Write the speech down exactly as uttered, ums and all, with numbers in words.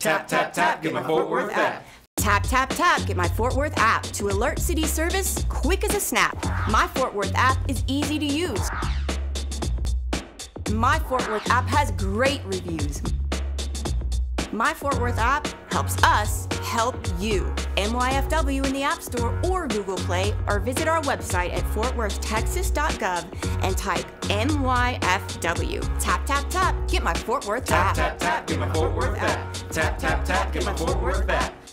Tap, tap, tap, get my Fort Worth app. Tap, tap, tap, get my Fort Worth app to alert city service quick as a snap. My Fort Worth app is easy to use. My Fort Worth app has great reviews. My Fort Worth app helps us help you. M Y F W in the App Store or Google Play, or visit our website at fort worth texas dot gov and type M Y F W. Tap, tap, tap, get my Fort Worth app. Tap, tap, tap, get my Fort Worth app. Tap, tap, tap, get my Fort Worth app.